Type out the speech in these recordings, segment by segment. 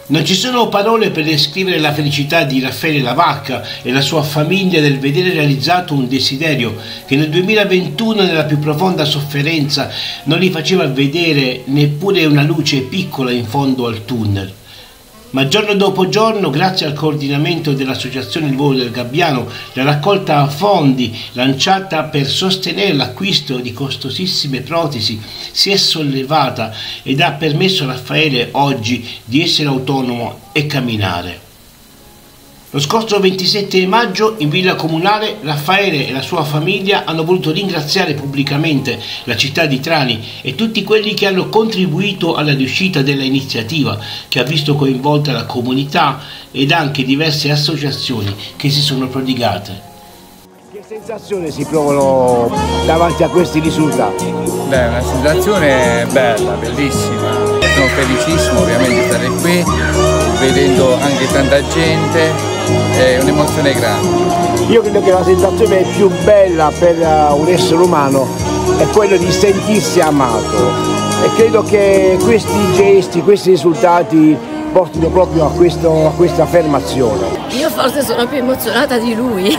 Non ci sono parole per descrivere la felicità di Raffaele La Vacca e la sua famiglia nel vedere realizzato un desiderio che nel 2021, nella più profonda sofferenza, non li faceva vedere neppure una luce piccola in fondo al tunnel. Ma giorno dopo giorno, grazie al coordinamento dell'Associazione Il Volo del Gabbiano, la raccolta fondi lanciata per sostenere l'acquisto di costosissime protesi si è sollevata ed ha permesso a Raffaele oggi di essere autonomo e camminare. Lo scorso 27 maggio in Villa Comunale Raffaele e la sua famiglia hanno voluto ringraziare pubblicamente la città di Trani e tutti quelli che hanno contribuito alla riuscita dell'iniziativa, che ha visto coinvolta la comunità ed anche diverse associazioni che si sono prodigate. Che sensazioni si provano davanti a questi risultati? Beh, una sensazione bella, bellissima. Sono felicissimo ovviamente di stare qui, vedendo anche tanta gente. È un'emozione grande. Io credo che la sensazione più bella per un essere umano è quella di sentirsi amato e credo che questi gesti, questi risultati portino proprio a questa affermazione. Io forse sono più emozionata di lui.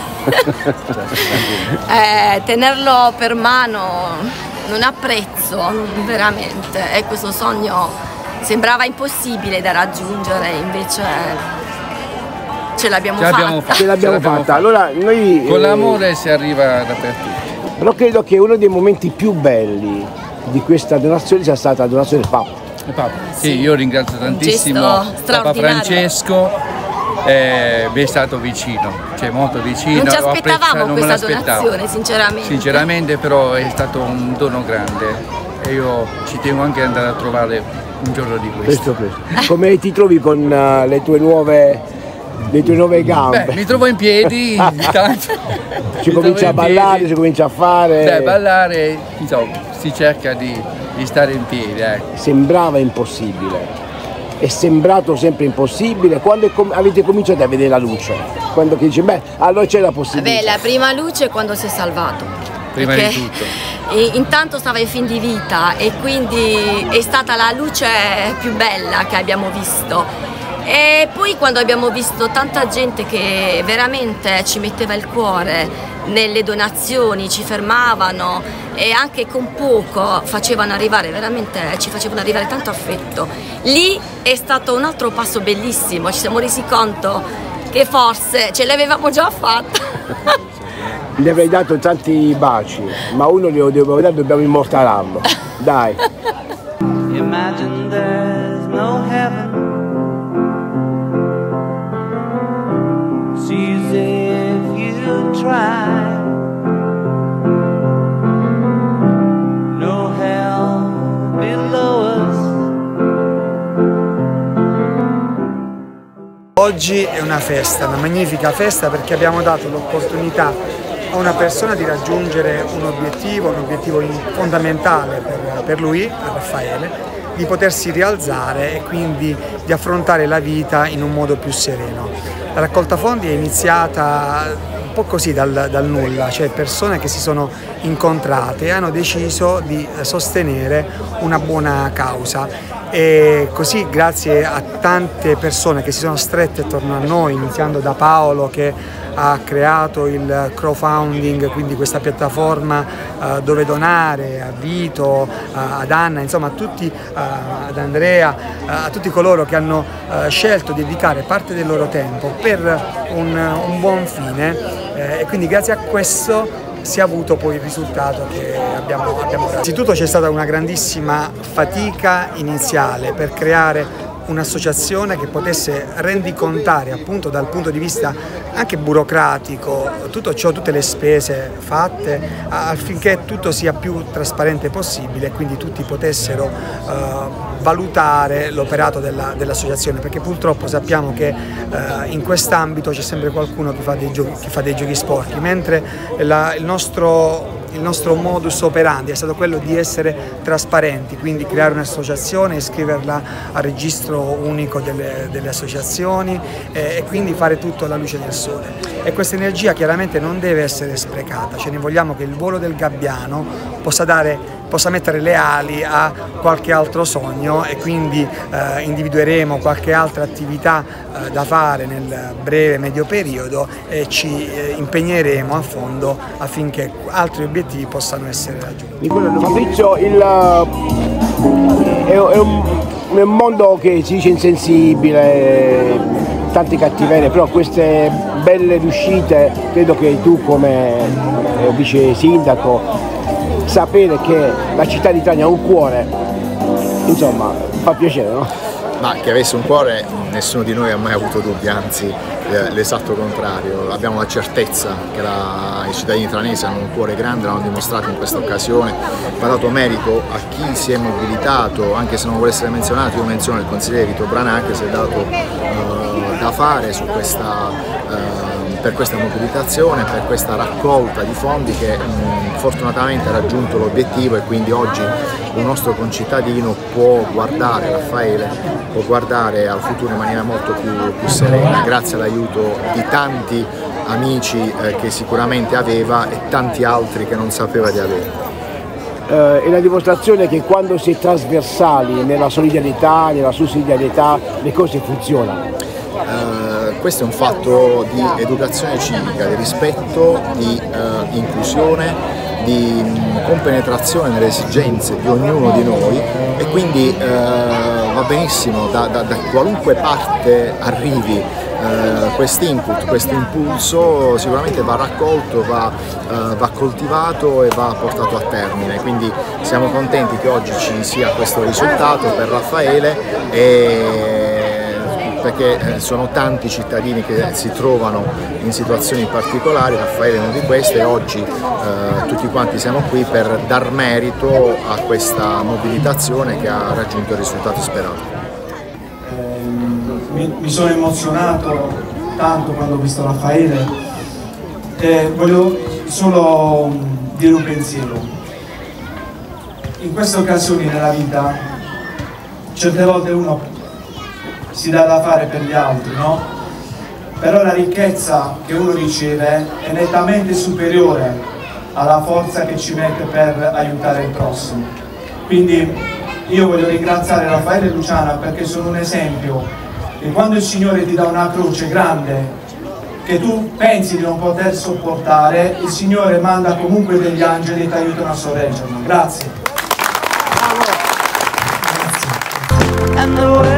Tenerlo per mano non ha prezzo, veramente, e questo sogno sembrava impossibile da raggiungere, invece ce l'abbiamo fatta. Ce l'abbiamo fatta. Allora, noi, con l'amore si arriva dappertutto. Però credo che uno dei momenti più belli di questa donazione sia stata la donazione del Papa. Sì, io ringrazio tantissimo Papa Francesco, mi è stato vicino, cioè molto vicino. Non ci aspettavamo questa donazione, sinceramente. Sinceramente, però è stato un dono grande e io ci tengo anche ad andare a trovare un giorno di questo. Come ti trovi con le tue nuove gambe? Beh, mi trovo in piedi, intanto. Si comincia a ballare, si comincia a fare. Beh, ballare, insomma, si cerca di stare in piedi. Sembrava impossibile, è sembrato sempre impossibile. Quando avete cominciato a vedere la luce? Quando dici, beh, allora c'è la possibilità. Beh, la prima luce è quando si è salvato. Prima di tutto. Intanto stava in fin di vita e quindi è stata la luce più bella che abbiamo visto. E poi quando abbiamo visto tanta gente che veramente ci metteva il cuore nelle donazioni, ci fermavano e anche con poco facevano arrivare ci facevano arrivare tanto affetto. Lì è stato un altro passo bellissimo, ci siamo resi conto che forse ce l'avevamo già fatta. Gli avrei dato tanti baci, ma uno glielo devo dare, dobbiamo immortalarlo. Dai. Imagine there's no heaven. It's easy if you try. No hell below us. Oggi è una festa, una magnifica festa, perché abbiamo dato l'opportunità a una persona di raggiungere un obiettivo fondamentale per lui, per Raffaele, di potersi rialzare e quindi di affrontare la vita in un modo più sereno. La raccolta fondi è iniziata un po' così dal nulla, cioè persone che si sono incontrate e hanno deciso di sostenere una buona causa. E così, grazie a tante persone che si sono strette attorno a noi, iniziando da Paolo che ha creato il crowdfunding, quindi questa piattaforma dove donare, a Vito, ad Anna, insomma a tutti, ad Andrea, a tutti coloro che hanno scelto di dedicare parte del loro tempo per un buon fine, e quindi grazie a questo si è avuto poi il risultato che abbiamo dato. Innanzitutto c'è stata una grandissima fatica iniziale per creare un'associazione che potesse rendicontare, appunto dal punto di vista anche burocratico, tutto ciò, tutte le spese fatte, affinché tutto sia più trasparente possibile e quindi tutti potessero valutare l'operato dell'associazione, perché purtroppo sappiamo che in quest'ambito c'è sempre qualcuno che fa dei giochi sporchi, mentre il nostro modus operandi è stato quello di essere trasparenti, quindi creare un'associazione, iscriverla al registro unico delle associazioni e quindi fare tutto alla luce del sole. E questa energia chiaramente non deve essere sprecata, cioè ne vogliamo che il volo del Gabbiano possa dare possa mettere le ali a qualche altro sogno, e quindi individueremo qualche altra attività da fare nel breve medio periodo e ci impegneremo a fondo affinché altri obiettivi possano essere raggiunti. Fabrizio, è un mondo che si dice insensibile, tante cattiverie, però queste belle riuscite, credo che tu come vice sindaco, sapere che la città di Trani ha un cuore, insomma, fa piacere, no? Ma che avesse un cuore nessuno di noi ha mai avuto dubbi, anzi l'esatto contrario. Abbiamo la certezza che i cittadini tranesi hanno un cuore grande, l'hanno dimostrato in questa occasione. Va dato merito a chi si è mobilitato, anche se non vuole essere menzionato, io menziono il consigliere Vito Branà che si è dato da fare su per questa mobilitazione, per questa raccolta di fondi che fortunatamente ha raggiunto l'obiettivo, e quindi oggi un nostro concittadino può guardare Raffaele, può guardare al futuro in maniera molto più serena, grazie all'aiuto di tanti amici che sicuramente aveva e tanti altri che non sapeva di avere. È la dimostrazione che quando si è trasversali nella solidarietà, nella sussidiarietà, le cose funzionano. Questo è un fatto di educazione civica, di rispetto, di inclusione, di compenetrazione nelle esigenze di ognuno di noi, e quindi va benissimo da qualunque parte arrivi questo input, questo impulso sicuramente va raccolto, va coltivato e va portato a termine, quindi siamo contenti che oggi ci sia questo risultato per Raffaele, perché sono tanti cittadini che si trovano in situazioni particolari. Raffaele è uno di questi, e oggi tutti quanti siamo qui per dar merito a questa mobilitazione che ha raggiunto il risultato sperato. Mi sono emozionato tanto quando ho visto Raffaele, e voglio solo dire un pensiero. In queste occasioni nella vita certe volte uno si dà da fare per gli altri, no? Però la ricchezza che uno riceve è nettamente superiore alla forza che ci mette per aiutare il prossimo. Quindi io voglio ringraziare Raffaele e Luciana perché sono un esempio che quando il Signore ti dà una croce grande che tu pensi di non poter sopportare, il Signore manda comunque degli angeli e ti aiutano a sorreggerlo. Grazie. And the